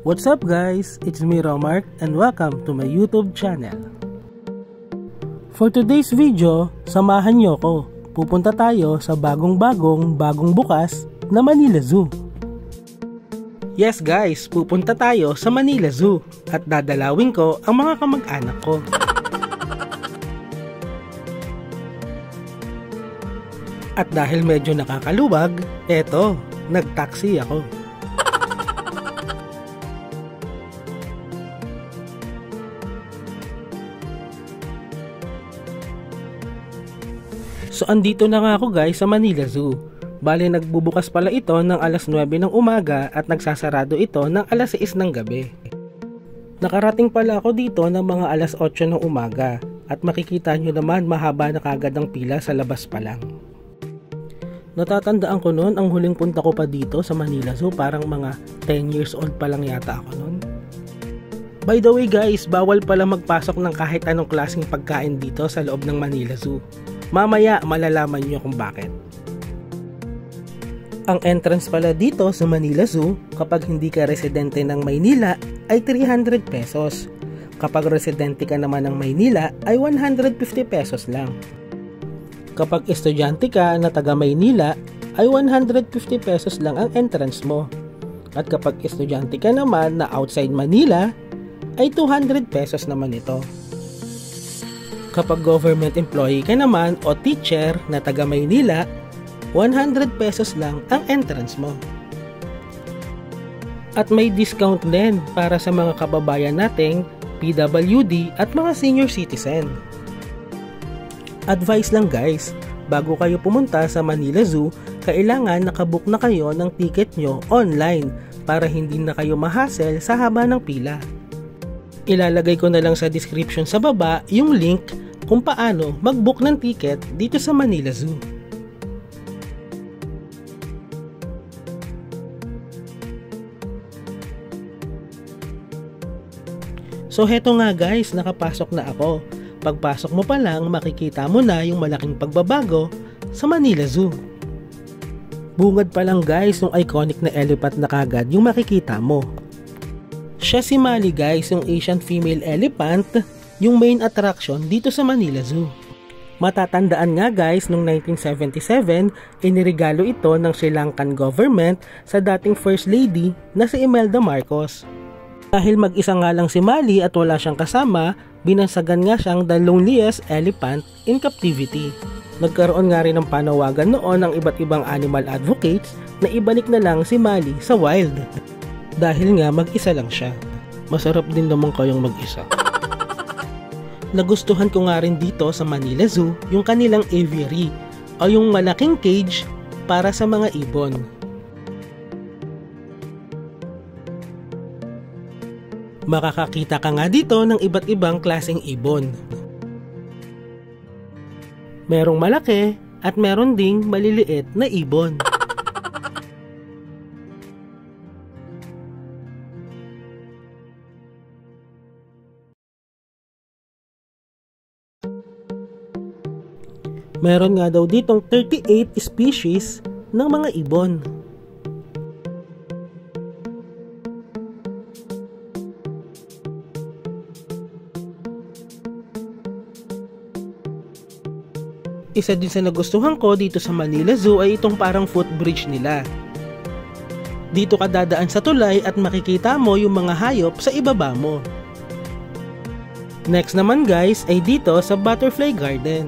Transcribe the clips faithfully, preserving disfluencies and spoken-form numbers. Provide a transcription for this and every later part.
What's up guys? It's me Romark and welcome to my YouTube channel. For today's video, samahan nyo ko. Pupunta tayo sa bagong-bagong bagong bukas na Manila Zoo. Yes guys, pupunta tayo sa Manila Zoo at dadalawin ko ang mga kamag-anak ko. At dahil medyo nakakaluwag, eto, nag-taxi ako. So andito na nga ako guys sa Manila Zoo. Bale nagbubukas pala ito ng alas nuwebe ng umaga at nagsasarado ito ng alas sais ng gabi. Nakarating pala ako dito ng mga alas otso ng umaga at makikita nyo naman mahaba na kagad ang pila sa labas pa lang. Natatandaan ko noon ang huling punta ko pa dito sa Manila Zoo, parang mga ten years old pa lang yata ako noon. By the way guys, bawal pala magpasok ng kahit anong klaseng pagkain dito sa loob ng Manila Zoo. Mamaya malalaman nyo kung bakit. Ang entrance pala dito sa Manila Zoo kapag hindi ka residente ng Maynila ay three hundred pesos. Kapag residente ka naman ng Maynila ay one hundred fifty pesos lang. Kapag estudyante ka na taga Maynila ay one hundred fifty pesos lang ang entrance mo. At kapag estudyante ka naman na outside Manila ay two hundred pesos naman ito. Kapag government employee ka naman o teacher na taga Maynila, one hundred pesos lang ang entrance mo. At may discount din para sa mga kababayan nating P W D at mga senior citizen. Advice lang guys, bago kayo pumunta sa Manila Zoo, kailangan nakabook na kayo ng ticket nyo online para hindi na kayo mahassle sa haba ng pila. Ilalagay ko na lang sa description sa baba yung link kung paano mag-book ng ticket dito sa Manila Zoo. So heto nga guys, nakapasok na ako. Pagpasok mo pa lang, makikita mo na yung malaking pagbabago sa Manila Zoo. Bungad pa lang guys, yung iconic na elephant na kagad yung makikita mo. Siya si Mali guys, yung Asian female elephant, yung main attraction dito sa Manila Zoo. Matatandaan nga guys, noong nineteen seventy-seven, inirigalo ito ng Sri Lankan government sa dating First Lady na si Imelda Marcos. Dahil mag-isa nga lang si Mali at wala siyang kasama, binansagan nga siyang the loneliest elephant in captivity. Nagkaroon nga rin ng panawagan noon ng iba't ibang animal advocates na ibalik na lang si Mali sa wild. Dahil nga mag-isa lang siya. Masarap din naman kayong mag-isa. Nagustuhan ko nga rin dito sa Manila Zoo yung kanilang aviary o yung malaking cage para sa mga ibon. Makakakita ka nga dito ng iba't ibang klaseng ibon. Merong malaki at meron ding maliliit na ibon. Meron nga daw ditong thirty-eight species ng mga ibon. Isa din sa nagustuhan ko dito sa Manila Zoo ay itong parang footbridge nila. Dito ka dadaan sa tulay at makikita mo yung mga hayop sa ibaba mo. Next naman guys ay dito sa Butterfly Garden.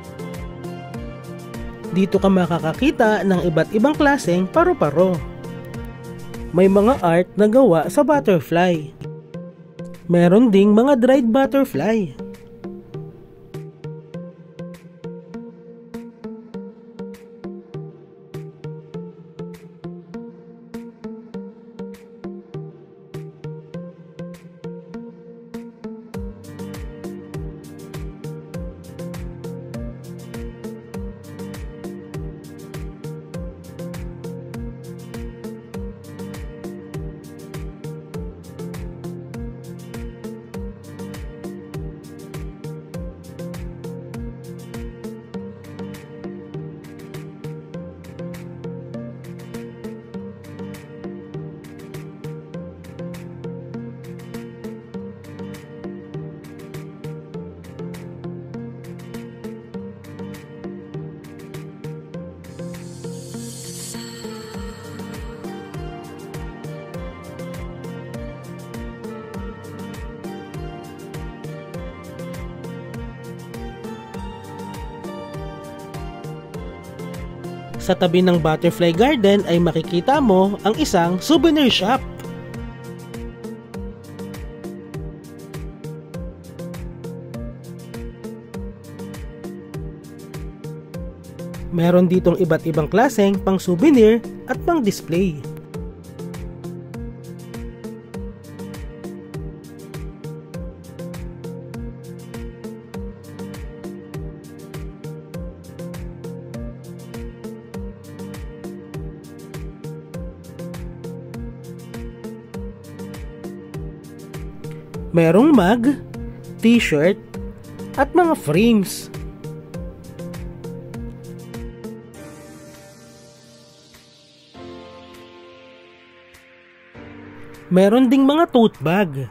Dito ka makakakita ng iba't ibang klaseng paru-paro. May mga art na gawa sa butterfly. Meron ding mga dried butterfly. sa tabi ng butterfly garden ay makikita mo ang isang souvenir shop. Meron ditong iba't ibang klaseng pang souvenir at pang display. Merong mug, t-shirt, at mga frames. Meron ding mga tote bag.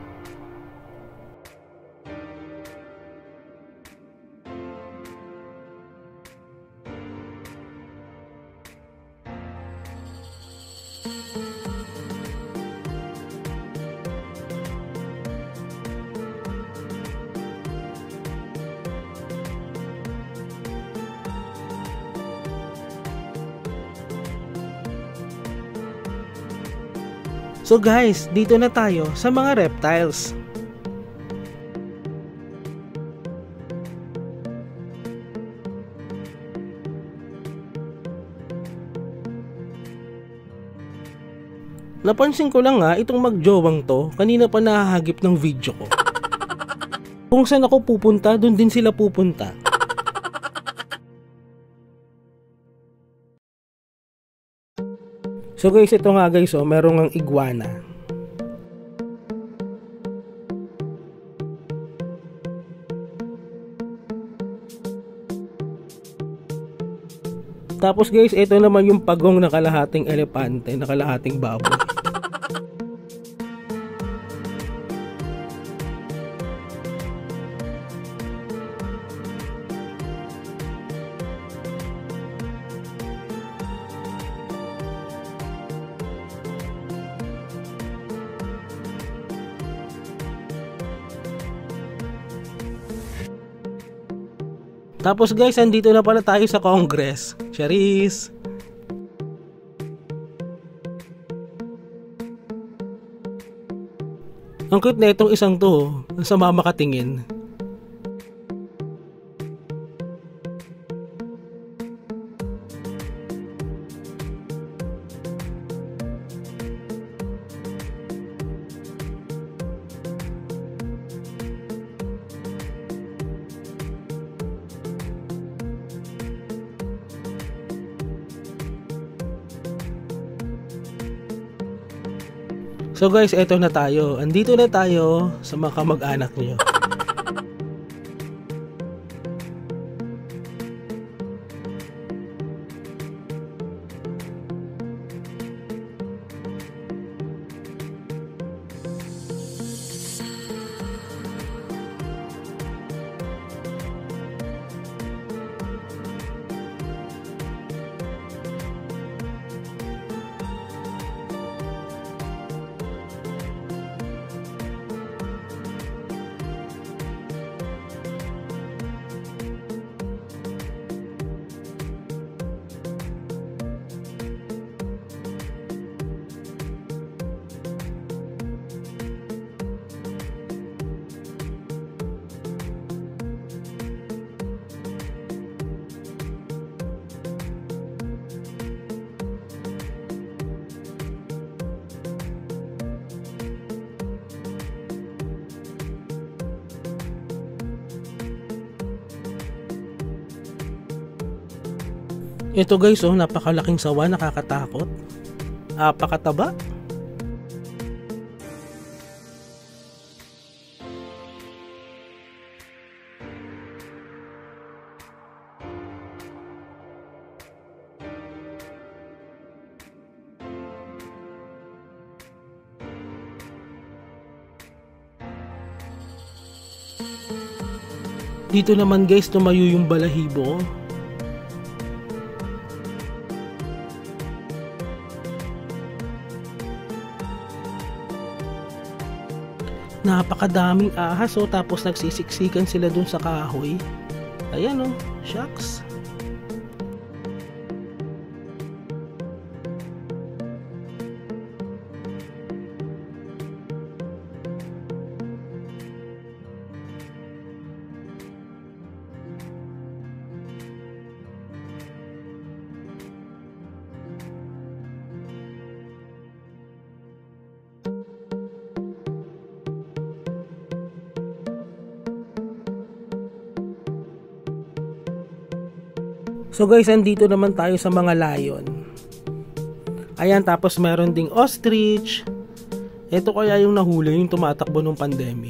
So guys, dito na tayo sa mga reptiles. Napansin ko lang nga itong magjowang to, kanina pa nahahagip ng video ko. Kung saan ako pupunta, dun din sila pupunta. So guys, ito nga guys, oh, merong ang iguana. Tapos guys, ito naman yung pagong na kalahating elepante, na kalahating baboy. Tapos guys, andito na pala tayo sa Congress. Charis! Ang cute na itong isang to, ang sama makatingin. So guys, eto na tayo. Andito na tayo sa mga kamag-anak niyo. Ito guys, oh, napakalaking sawa, nakakatakot. Apakataba. Dito naman guys, tumayo yung balahibo. Napakadaming ahas, oh, tapos nagsisiksikan sila dun sa kahoy. Ayan, oh, shucks. So guys, andito naman tayo sa mga lion. Ayan, tapos meron ding ostrich. Ito kaya yung nahuli yung tumatakbo nung pandemic.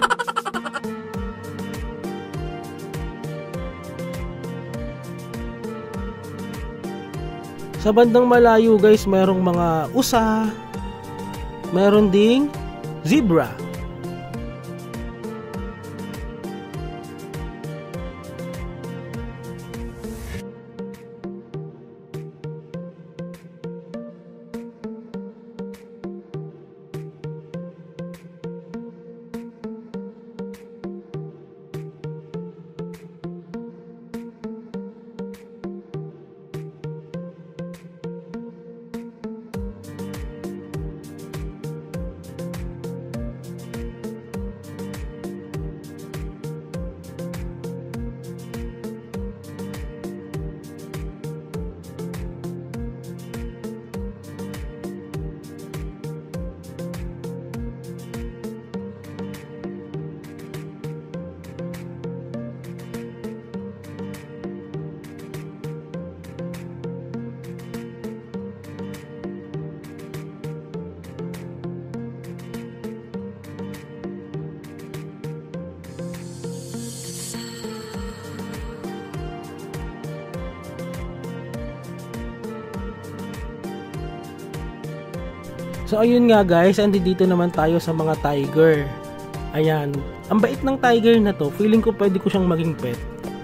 Sa bandang malayo guys, merong mga usa, meron ding zebra. So ayun nga guys, andi dito naman tayo sa mga tiger. Ayan, ang bait ng tiger na to, feeling ko pwede ko siyang maging pet.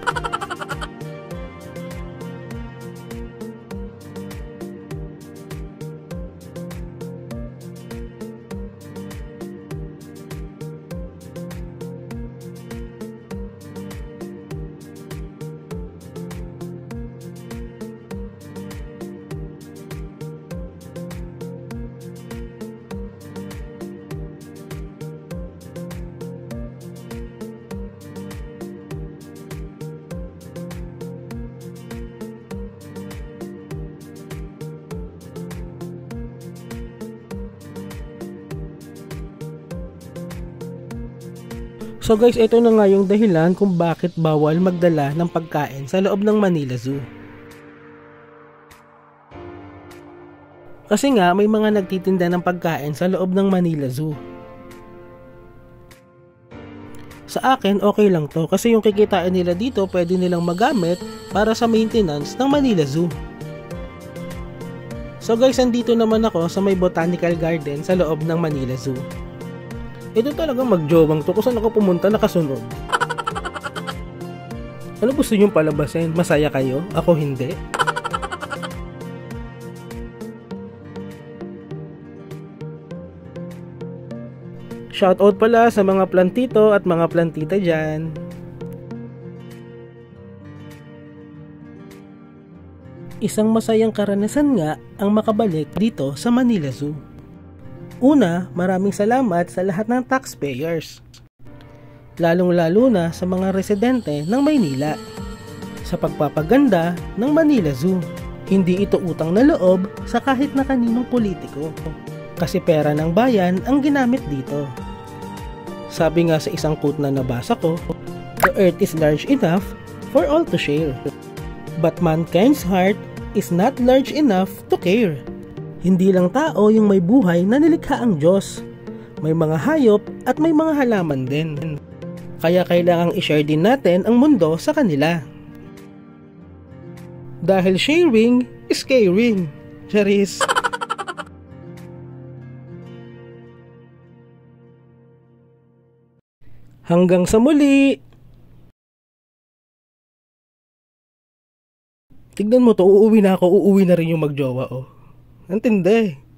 So guys, ito na nga yung dahilan kung bakit bawal magdala ng pagkain sa loob ng Manila Zoo. Kasi nga may mga nagtitinda ng pagkain sa loob ng Manila Zoo. Sa akin, okay lang to kasi yung kikitain nila dito pwede nilang magamit para sa maintenance ng Manila Zoo. So guys, andito naman ako sa may botanical garden sa loob ng Manila Zoo. Ito talagang magjowang to, kung saan ako pumunta nakasunod. Ano gusto nyong palabasin? Masaya kayo? Ako hindi. Shoutout pala sa mga plantito at mga plantita dyan. Isang masayang karanasan nga ang makabalik dito sa Manila Zoo. Una, maraming salamat sa lahat ng taxpayers, lalong-lalo na sa mga residente ng Maynila, sa pagpapaganda ng Manila Zoo. Hindi ito utang na loob sa kahit na kaninong politiko, kasi pera ng bayan ang ginamit dito. Sabi nga sa isang quote na nabasa ko, "The earth is large enough for all to share, but mankind's heart is not large enough to care." Hindi lang tao yung may buhay na nilikha ang Diyos. May mga hayop at may mga halaman din. Kaya kailangang i-share din natin ang mundo sa kanila. Dahil sharing is caring. Charis. Hanggang sa muli! Tignan mo to, uuwi na ako, uuwi na rin yung magjowa, oh. Antindi.